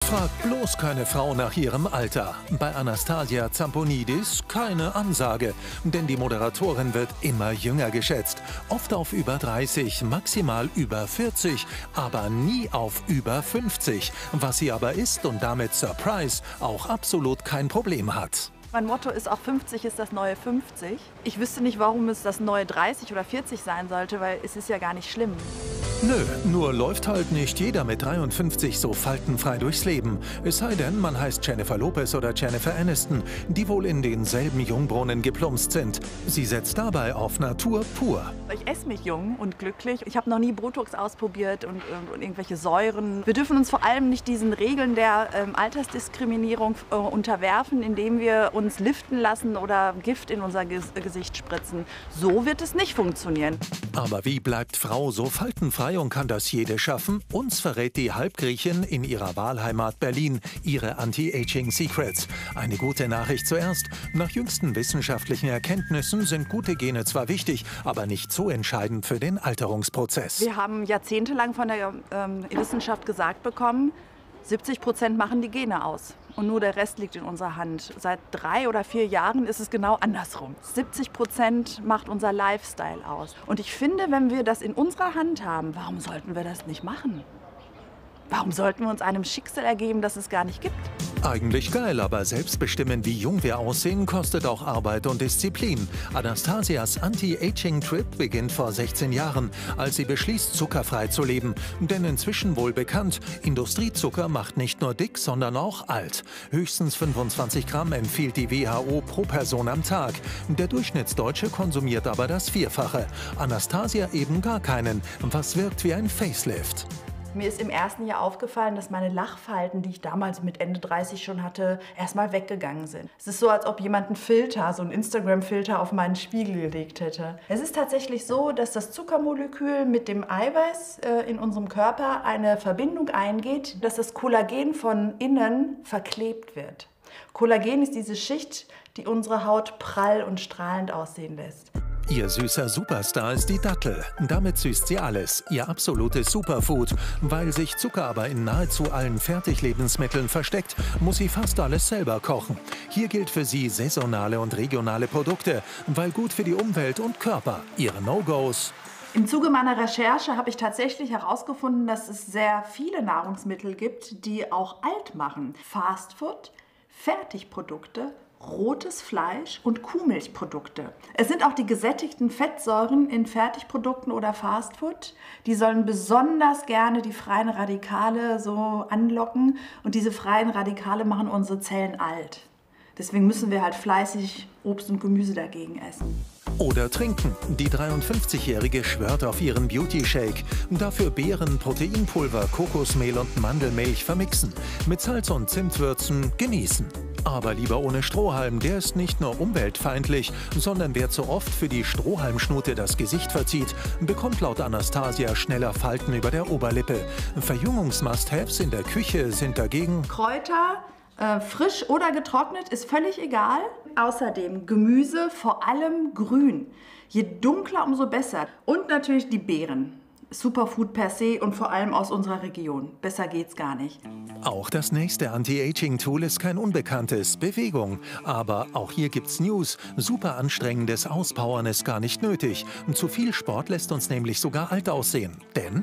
Fragt bloß keine Frau nach ihrem Alter. Bei Anastasia Zamponidis keine Ansage, denn die Moderatorin wird immer jünger geschätzt. Oft auf über 30, maximal über 40, aber nie auf über 50. Was sie aber ist und damit Surprise auch absolut kein Problem hat. Mein Motto ist auch 50 ist das neue 50. Ich wüsste nicht, warum es das neue 30 oder 40 sein sollte, weil es ist ja gar nicht schlimm. Nö, nur läuft halt nicht jeder mit 53 so faltenfrei durchs Leben. Es sei denn, man heißt Jennifer Lopez oder Jennifer Aniston, die wohl in denselben Jungbrunnen geplumpst sind. Sie setzt dabei auf Natur pur. Ich esse mich jung und glücklich. Ich habe noch nie Botox ausprobiert und irgendwelche Säuren. Wir dürfen uns vor allem nicht diesen Regeln der Altersdiskriminierung unterwerfen, indem wir uns liften lassen oder Gift in unser Gesicht spritzen. So wird es nicht funktionieren. Aber wie bleibt Frau so faltenfrei und kann das jede schaffen? Uns verrät die Halbgriechin in ihrer Wahlheimat Berlin ihre Anti-Aging-Secrets. Eine gute Nachricht zuerst. Nach jüngsten wissenschaftlichen Erkenntnissen sind gute Gene zwar wichtig, aber nicht so entscheidend für den Alterungsprozess. Wir haben jahrzehntelang von der Wissenschaft gesagt bekommen, 70% machen die Gene aus und nur der Rest liegt in unserer Hand. Seit 3 oder 4 Jahren ist es genau andersrum. 70% macht unser Lifestyle aus. Und ich finde, wenn wir das in unserer Hand haben, warum sollten wir das nicht machen? Warum sollten wir uns einem Schicksal ergeben, das es gar nicht gibt? Eigentlich geil, aber selbst bestimmen, wie jung wir aussehen, kostet auch Arbeit und Disziplin. Anastasias Anti-Aging-Trip beginnt vor 16 Jahren, als sie beschließt, zuckerfrei zu leben. Denn inzwischen wohl bekannt, Industriezucker macht nicht nur dick, sondern auch alt. Höchstens 25 Gramm empfiehlt die WHO pro Person am Tag. Der Durchschnittsdeutsche konsumiert aber das Vierfache. Anastasia eben gar keinen, was wirkt wie ein Facelift. Mir ist im ersten Jahr aufgefallen, dass meine Lachfalten, die ich damals mit Ende 30 schon hatte, erstmal weggegangen sind. Es ist so, als ob jemand einen Filter, so einen Instagram-Filter auf meinen Spiegel gelegt hätte. Es ist tatsächlich so, dass das Zuckermolekül mit dem Eiweiß in unserem Körper eine Verbindung eingeht, dass das Kollagen von innen verklebt wird. Kollagen ist diese Schicht, die unsere Haut prall und strahlend aussehen lässt. Ihr süßer Superstar ist die Dattel. Damit süßt sie alles, ihr absolutes Superfood. Weil sich Zucker aber in nahezu allen Fertiglebensmitteln versteckt, muss sie fast alles selber kochen. Hier gilt für sie saisonale und regionale Produkte, weil gut für die Umwelt und Körper. Ihre No-Gos: Im Zuge meiner Recherche habe ich tatsächlich herausgefunden, dass es sehr viele Nahrungsmittel gibt, die auch alt machen. Fastfood, Fertigprodukte, rotes Fleisch und Kuhmilchprodukte. Es sind auch die gesättigten Fettsäuren in Fertigprodukten oder Fastfood. Die sollen besonders gerne die freien Radikale so anlocken. Und diese freien Radikale machen unsere Zellen alt. Deswegen müssen wir halt fleißig Obst und Gemüse dagegen essen. Oder trinken. Die 53-Jährige schwört auf ihren Beauty-Shake. Dafür Beeren, Proteinpulver, Kokosmehl und Mandelmilch vermixen. Mit Salz und Zimt würzen, genießen. Aber lieber ohne Strohhalm, der ist nicht nur umweltfeindlich, sondern wer zu oft für die Strohhalmschnute das Gesicht verzieht, bekommt laut Anastasia schneller Falten über der Oberlippe. Verjüngungs-Must-Haves in der Küche sind dagegen Kräuter, frisch oder getrocknet, ist völlig egal. Außerdem Gemüse, vor allem grün. Je dunkler, umso besser. Und natürlich die Beeren. Superfood per se und vor allem aus unserer Region. Besser geht's gar nicht. Auch das nächste Anti-Aging-Tool ist kein unbekanntes: Bewegung. Aber auch hier gibt's News. Super anstrengendes Auspowern ist gar nicht nötig. Zu viel Sport lässt uns nämlich sogar alt aussehen. Denn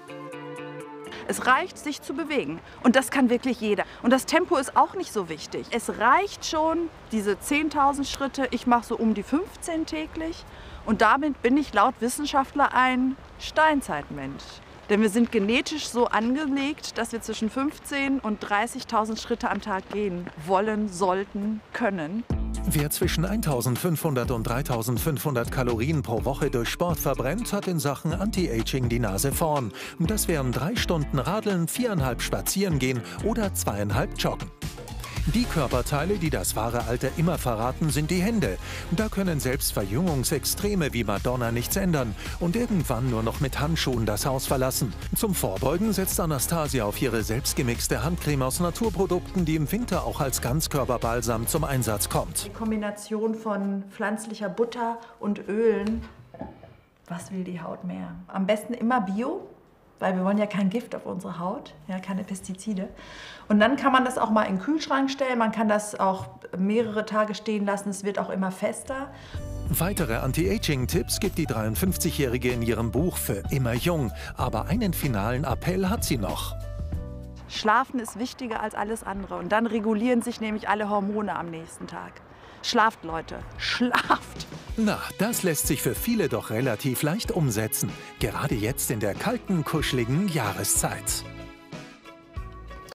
es reicht, sich zu bewegen. Und das kann wirklich jeder. Und das Tempo ist auch nicht so wichtig. Es reicht schon, diese 10.000 Schritte. Ich mache so um die 15 täglich. Und damit bin ich laut Wissenschaftler ein Steinzeitmensch. Denn wir sind genetisch so angelegt, dass wir zwischen 15.000 und 30.000 Schritte am Tag gehen wollen, sollten, können. wer zwischen 1.500 und 3.500 Kalorien pro Woche durch Sport verbrennt, hat in Sachen Anti-Aging die Nase vorn. Das wären 3 Stunden Radeln, 4,5 spazieren gehen oder 2,5 joggen. Die Körperteile, die das wahre Alter immer verraten, sind die Hände. Da können selbst Verjüngungsextreme wie Madonna nichts ändern und irgendwann nur noch mit Handschuhen das Haus verlassen. Zum Vorbeugen setzt Anastasia auf ihre selbstgemixte Handcreme aus Naturprodukten, die im Winter auch als Ganzkörperbalsam zum Einsatz kommt. Die Kombination von pflanzlicher Butter und Ölen, was will die Haut mehr? Am besten immer Bio. weil wir wollen ja kein Gift auf unsere Haut, ja, keine Pestizide. Und dann kann man das auch mal in den Kühlschrank stellen, man kann das auch mehrere Tage stehen lassen, es wird auch immer fester. Weitere Anti-Aging-Tipps gibt die 53-Jährige in ihrem Buch Für immer jung. Aber einen finalen Appell hat sie noch. Schlafen ist wichtiger als alles andere und dann regulieren sich nämlich alle Hormone am nächsten Tag. Schlaft, Leute, schlaft! Na, das lässt sich für viele doch relativ leicht umsetzen. Gerade jetzt in der kalten, kuscheligen Jahreszeit.